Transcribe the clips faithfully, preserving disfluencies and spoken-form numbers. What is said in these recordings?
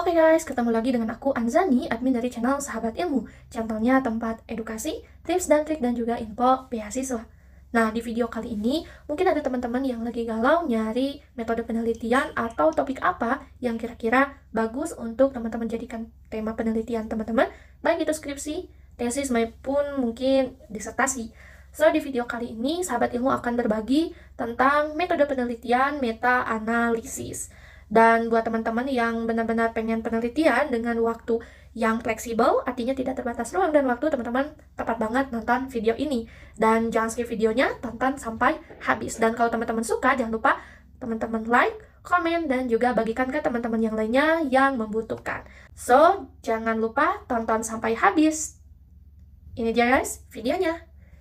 Oke guys, ketemu lagi dengan aku Anzani, admin dari channel Sahabat Ilmu, channelnya tempat edukasi, tips dan trik dan juga info beasiswa. Nah, di video kali ini mungkin ada teman-teman yang lagi galau nyari metode penelitian atau topik apa yang kira-kira bagus untuk teman-teman jadikan tema penelitian teman-teman, baik itu skripsi, tesis maupun mungkin disertasi. So, di video kali ini Sahabat Ilmu akan berbagi tentang metode penelitian meta-analisis. Dan buat teman-teman yang benar-benar pengen penelitian dengan waktu yang fleksibel, artinya tidak terbatas ruang dan waktu, teman-teman tepat banget nonton video ini. Dan jangan skip videonya, tonton sampai habis. Dan kalau teman-teman suka, jangan lupa teman-teman like, komen, dan juga bagikan ke teman-teman yang lainnya yang membutuhkan. So, jangan lupa tonton sampai habis. Ini dia guys, videonya.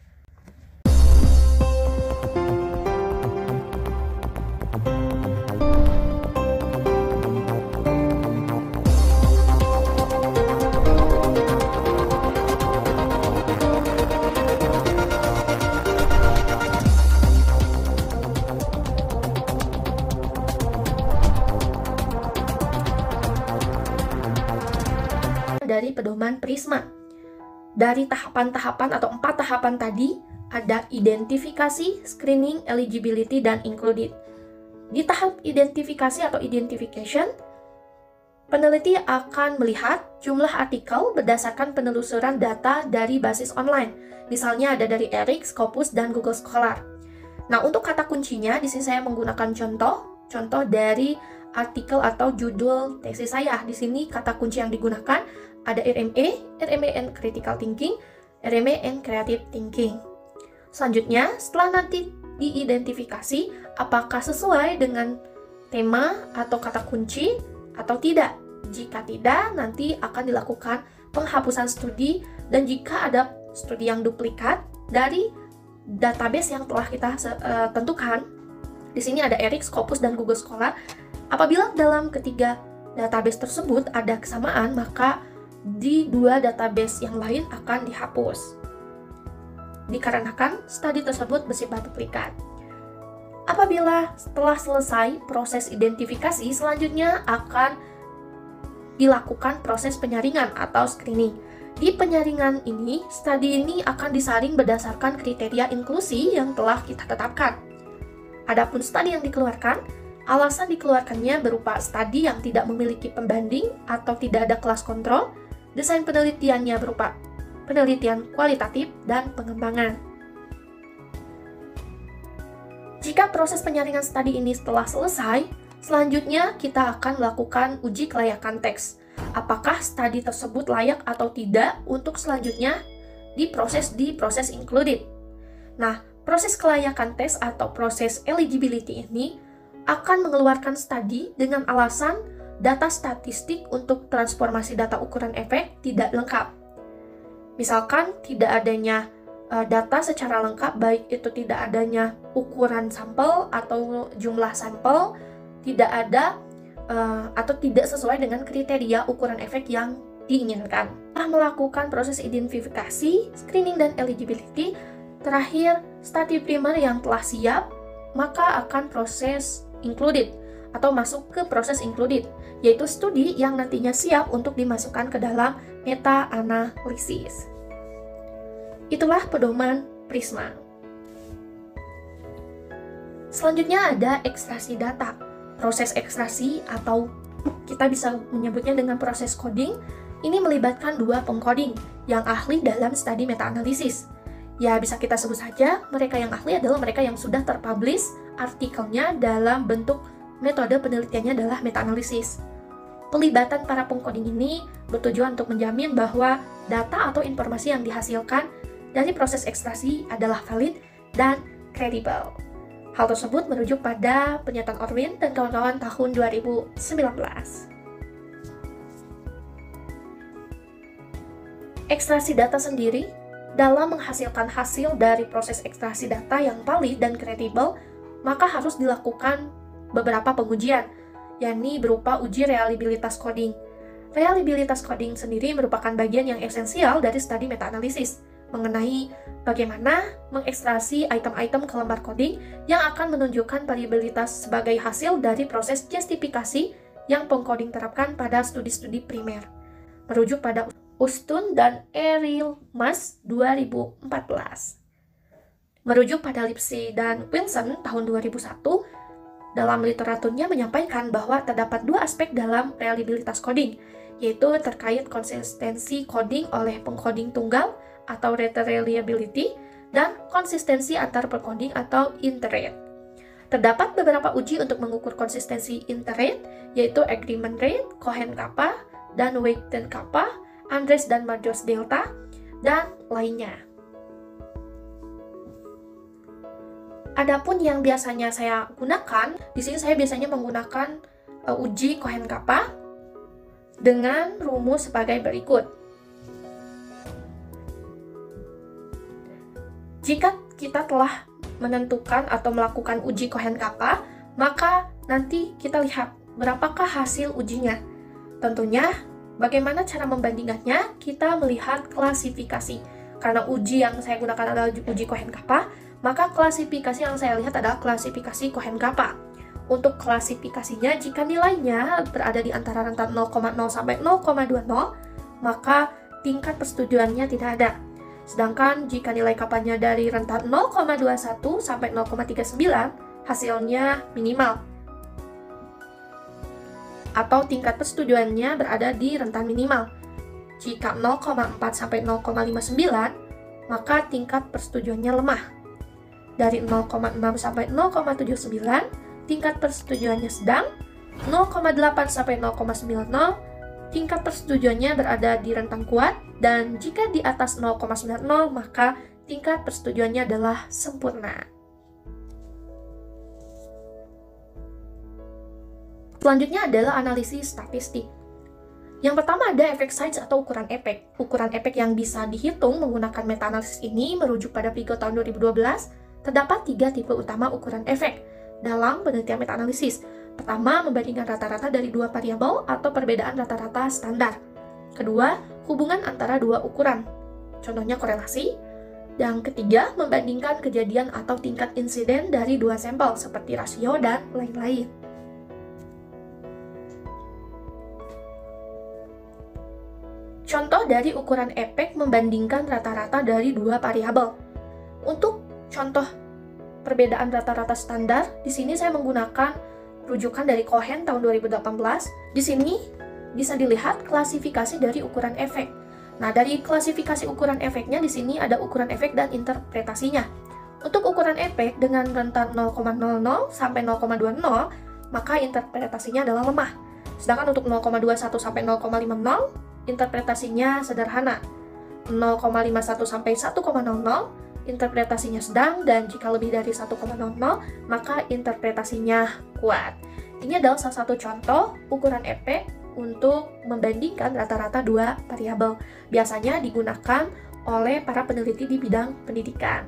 Dari pedoman Prisma. Dari tahapan-tahapan atau empat tahapan tadi, ada identifikasi, screening, eligibility, dan included. Di tahap identifikasi atau identification, peneliti akan melihat jumlah artikel berdasarkan penelusuran data dari basis online. Misalnya ada dari Eric, Scopus, dan Google Scholar. Nah, untuk kata kuncinya, di sini saya menggunakan contoh, contoh dari artikel atau judul tesis saya. Di sini kata kunci yang digunakan ada R M A, R M A and Critical Thinking, R M A and Creative Thinking. Selanjutnya, setelah nanti diidentifikasi apakah sesuai dengan tema atau kata kunci atau tidak. Jika tidak, nanti akan dilakukan penghapusan studi, dan jika ada studi yang duplikat dari database yang telah kita uh, tentukan, di sini ada Eric, Scopus, dan Google Scholar. Apabila dalam ketiga database tersebut ada kesamaan, maka di dua database yang lain akan dihapus, dikarenakan studi tersebut bersifat duplikat. Apabila setelah selesai proses identifikasi, selanjutnya akan dilakukan proses penyaringan atau screening. Di penyaringan ini, studi ini akan disaring berdasarkan kriteria inklusi yang telah kita tetapkan. Adapun studi yang dikeluarkan, alasan dikeluarkannya berupa studi yang tidak memiliki pembanding atau tidak ada kelas kontrol. Desain penelitiannya berupa penelitian kualitatif dan pengembangan. Jika proses penyaringan studi ini telah selesai, selanjutnya kita akan melakukan uji kelayakan teks. Apakah studi tersebut layak atau tidak untuk selanjutnya diproses di proses included. Nah, proses kelayakan tes atau proses eligibility ini akan mengeluarkan studi dengan alasan data statistik untuk transformasi data ukuran efek tidak lengkap. Misalkan tidak adanya uh, data secara lengkap, baik itu tidak adanya ukuran sampel atau jumlah sampel, tidak ada uh, atau tidak sesuai dengan kriteria ukuran efek yang diinginkan. Setelah melakukan proses identifikasi, screening, dan eligibility, terakhir studi primer yang telah siap, maka akan proses included atau masuk ke proses included, yaitu studi yang nantinya siap untuk dimasukkan ke dalam meta-analisis. Itulah pedoman Prisma. Selanjutnya ada ekstraksi data. Proses ekstraksi atau kita bisa menyebutnya dengan proses coding, ini melibatkan dua pengcoding yang ahli dalam studi meta-analisis. Ya, bisa kita sebut saja mereka yang ahli adalah mereka yang sudah terpublish artikelnya dalam bentuk metode penelitiannya adalah meta-analisis. Pelibatan para pengcoding ini bertujuan untuk menjamin bahwa data atau informasi yang dihasilkan dari proses ekstraksi adalah valid dan kredibel. Hal tersebut merujuk pada pernyataan Orwin dan kawan-kawan tahun dua ribu sembilan belas. Ekstraksi data sendiri dalam menghasilkan hasil dari proses ekstraksi data yang valid dan kredibel, maka harus dilakukan beberapa pengujian, yakni berupa uji reliabilitas coding. Reliabilitas coding sendiri merupakan bagian yang esensial dari studi meta-analisis mengenai bagaimana mengekstraksi item-item ke lembar coding yang akan menunjukkan variabilitas sebagai hasil dari proses justifikasi yang pengkoding terapkan pada studi-studi primer. Merujuk pada Ustun dan Erilmas dua ribu empat belas. Merujuk pada Lipsy dan Wilson tahun dua ribu satu, dalam literaturnya menyampaikan bahwa terdapat dua aspek dalam reliabilitas coding, yaitu terkait konsistensi coding oleh pengkoding tunggal atau rate reliability dan konsistensi antar pengkoding atau interrate. Terdapat beberapa uji untuk mengukur konsistensi interrate, yaitu agreement rate, Cohen-Kappa, dan Wheaton-Kappa, Andres dan Majors Delta, dan lainnya. Adapun yang biasanya saya gunakan, di sini saya biasanya menggunakan uh, uji Cohen-Kappa dengan rumus sebagai berikut. Jika kita telah menentukan atau melakukan uji Cohen-Kappa, maka nanti kita lihat berapakah hasil ujinya. Tentunya, bagaimana cara membandingkannya? Kita melihat klasifikasi. Karena uji yang saya gunakan adalah uji Cohen-Kappa, maka klasifikasi yang saya lihat adalah klasifikasi Cohen-Kappa. Untuk klasifikasinya, jika nilainya berada di antara rentan nol koma nol sampai nol koma dua nol, maka tingkat persetujuannya tidak ada. Sedangkan jika nilai kapanya dari rentan nol koma dua satu sampai nol koma tiga sembilan, hasilnya minimal. Atau tingkat persetujuannya berada di rentan minimal. Jika nol koma empat sampai nol koma lima sembilan, maka tingkat persetujuannya lemah. Dari nol koma enam sampai nol koma tujuh sembilan, tingkat persetujuannya sedang. nol koma delapan sampai nol koma sembilan nol, tingkat persetujuannya berada di rentang kuat, dan jika di atas nol koma sembilan nol, maka tingkat persetujuannya adalah sempurna. Selanjutnya adalah analisis statistik. Yang pertama ada efek size atau ukuran efek. Ukuran efek yang bisa dihitung menggunakan meta-analisis ini merujuk pada Vigo tahun dua ribu dua belas. Terdapat tiga tipe utama ukuran efek dalam penelitian meta-analisis. Pertama, membandingkan rata-rata dari dua variabel atau perbedaan rata-rata standar. Kedua, hubungan antara dua ukuran, contohnya korelasi. Yang ketiga, membandingkan kejadian atau tingkat insiden dari dua sampel, seperti rasio dan lain-lain. Contoh dari ukuran efek membandingkan rata-rata dari dua variabel. Untuk contoh perbedaan rata-rata standar, di sini saya menggunakan rujukan dari Cohen tahun dua ribu delapan belas. Di sini bisa dilihat klasifikasi dari ukuran efek. Nah, dari klasifikasi ukuran efeknya di sini ada ukuran efek dan interpretasinya. Untuk ukuran efek dengan rentan nol koma nol nol sampai nol koma dua nol, maka interpretasinya adalah lemah. Sedangkan untuk nol koma dua satu sampai nol koma lima nol, interpretasinya sederhana. nol koma lima satu sampai satu koma nol nol, interpretasinya sedang, dan jika lebih dari satu koma nol nol, maka interpretasinya kuat. Ini adalah salah satu contoh ukuran efek untuk membandingkan rata-rata dua variabel. Biasanya digunakan oleh para peneliti di bidang pendidikan.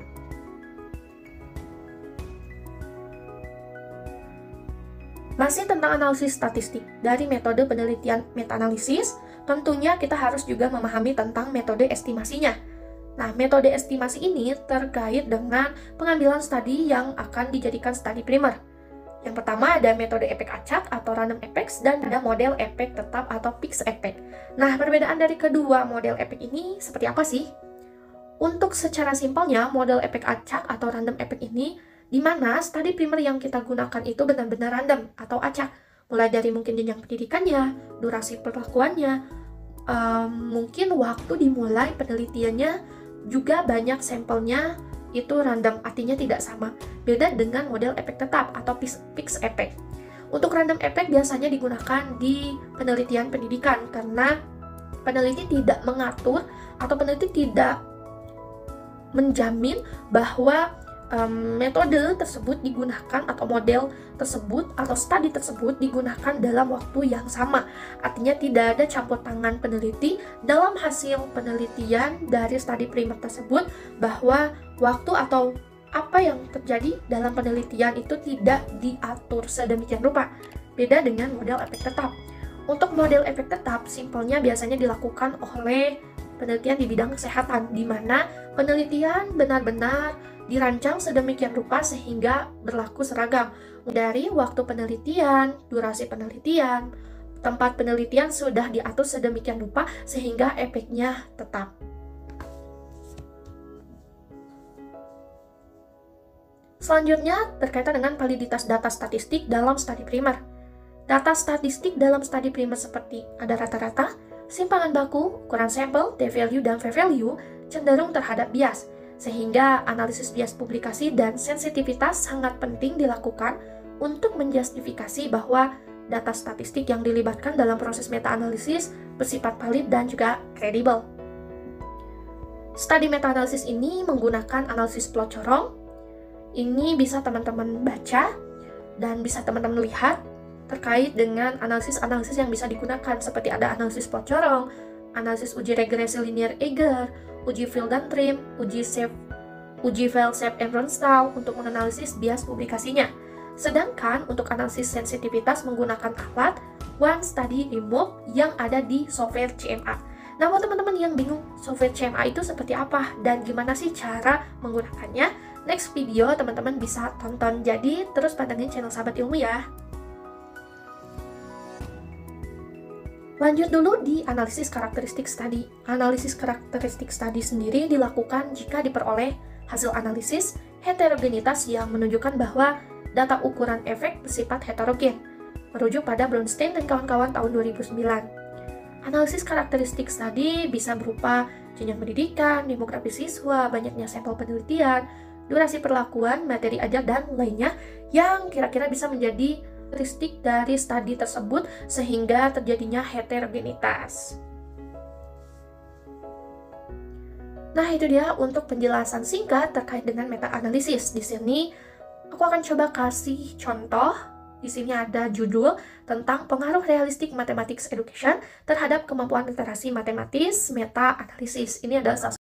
Masih tentang analisis statistik. Dari metode penelitian meta-analisis, tentunya kita harus juga memahami tentang metode estimasinya. Nah, metode estimasi ini terkait dengan pengambilan studi yang akan dijadikan studi primer. Yang pertama ada metode efek acak atau random effects, dan ada model efek tetap atau fixed effect. Nah, perbedaan dari kedua model efek ini seperti apa sih? Untuk secara simpelnya, model efek acak atau random effect ini di mana studi primer yang kita gunakan itu benar-benar random atau acak, mulai dari mungkin jenjang pendidikannya, durasi perlakuannya, um, mungkin waktu dimulai penelitiannya, juga banyak sampelnya itu random, artinya tidak sama. Beda dengan model efek tetap atau fixed effect. Untuk random effect biasanya digunakan di penelitian pendidikan karena peneliti tidak mengatur atau peneliti tidak menjamin bahwa um, metode tersebut digunakan atau model tersebut atau studi tersebut digunakan dalam waktu yang sama. Artinya tidak ada campur tangan peneliti dalam hasil penelitian dari studi primer tersebut, bahwa waktu atau apa yang terjadi dalam penelitian itu tidak diatur sedemikian rupa. Beda dengan model efek tetap. Untuk model efek tetap, simpelnya biasanya dilakukan oleh penelitian di bidang kesehatan, di mana penelitian benar-benar dirancang sedemikian rupa sehingga berlaku seragam. Dari waktu penelitian, durasi penelitian, tempat penelitian sudah diatur sedemikian rupa sehingga efeknya tetap. Selanjutnya, berkaitan dengan validitas data statistik dalam studi primer. Data statistik dalam studi primer seperti ada rata-rata, simpangan baku, ukuran sampel, d-value, dan v-value cenderung terhadap bias, sehingga analisis bias publikasi dan sensitivitas sangat penting dilakukan untuk menjustifikasi bahwa data statistik yang dilibatkan dalam proses meta-analisis bersifat valid dan juga kredibel. Studi meta-analisis ini menggunakan analisis plot corong. Ini bisa teman-teman baca dan bisa teman-teman lihat terkait dengan analisis-analisis yang bisa digunakan, seperti ada analisis plot corong, analisis uji regresi linear Eiger, uji field dan trim, uji shape, uji file shape and Brunstall untuk menganalisis bias publikasinya. Sedangkan untuk analisis sensitivitas menggunakan alat One Study Remote yang ada di software C M A. Nah, buat teman-teman yang bingung software C M A itu seperti apa dan gimana sih cara menggunakannya, next video teman-teman bisa tonton. Jadi terus pantengin channel Sahabat Ilmu ya. Lanjut dulu di analisis karakteristik studi. Analisis karakteristik studi sendiri dilakukan jika diperoleh hasil analisis heterogenitas yang menunjukkan bahwa data ukuran efek bersifat heterogen, merujuk pada Brownstein dan kawan-kawan tahun dua ribu sembilan. Analisis karakteristik studi bisa berupa jenjang pendidikan, demografi siswa, banyaknya sampel penelitian, durasi perlakuan, materi ajar, dan lainnya yang kira-kira bisa menjadi karakteristik dari studi tersebut sehingga terjadinya heterogenitas. Nah, itu dia untuk penjelasan singkat terkait dengan meta-analisis. Di sini aku akan coba kasih contoh. Di sini ada judul tentang pengaruh realistik mathematics education terhadap kemampuan literasi matematis meta-analisis. Ini adalah salah